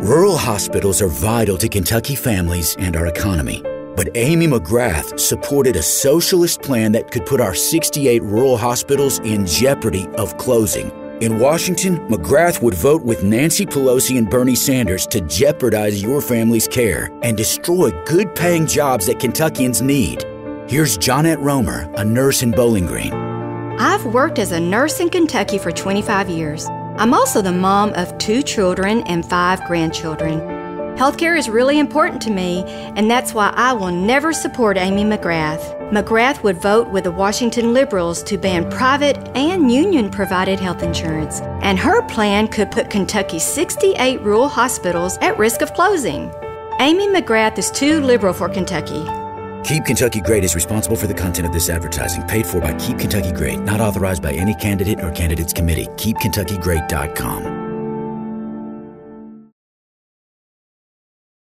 Rural hospitals are vital to Kentucky families and our economy. But Amy McGrath supported a socialist plan that could put our 68 rural hospitals in jeopardy of closing. In Washington, McGrath would vote with Nancy Pelosi and Bernie Sanders to jeopardize your family's care and destroy good-paying jobs that Kentuckians need. Here's Johnette Romer, a nurse in Bowling Green. I've worked as a nurse in Kentucky for 25 years. I'm also the mom of 2 children and 5 grandchildren. Healthcare is really important to me, and that's why I will never support Amy McGrath. McGrath would vote with the Washington liberals to ban private and union-provided health insurance, and her plan could put Kentucky's 68 rural hospitals at risk of closing. Amy McGrath is too liberal for Kentucky. Keep Kentucky Great is responsible for the content of this advertising, paid for by Keep Kentucky Great, not authorized by any candidate or candidates committee. KeepKentuckyGreat.com.